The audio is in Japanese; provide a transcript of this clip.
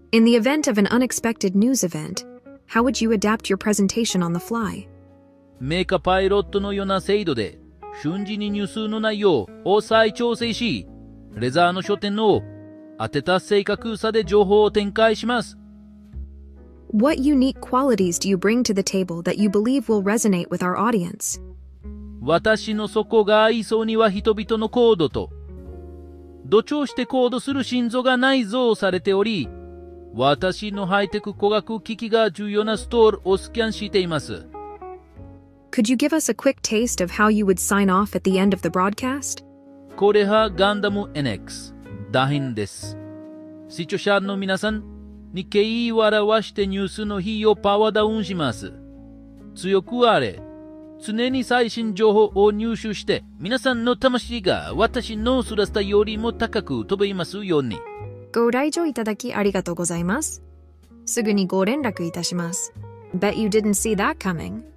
In the event of an unexpected news event, how would you adapt your presentation on the fly? メーカーパイロットのような制度で、瞬時にニュースの内容を再調整し、レザーの書店の当てた正確さで情報を展開します。 What unique qualities do you bring to the table that you believe will resonate with our audience? 私の底が合いそうには人々のコードと、同調してコードする心臓が内蔵されており、私のハイテク工学機器が重要なストールをスキャンしています。 Could you give us a quick taste of how you would sign off at the end of the broadcast? これはガンダム NX 打編です。視聴者の皆さんに敬意を表してニュースの日をパワーダウンします。強くあれ。常に最新情報を入手して、皆さんの魂が私のスラスタよりも高く飛びますように。 ご来場いただきありがとうございます。すぐにご連絡いたします。Bet you didn't see that coming.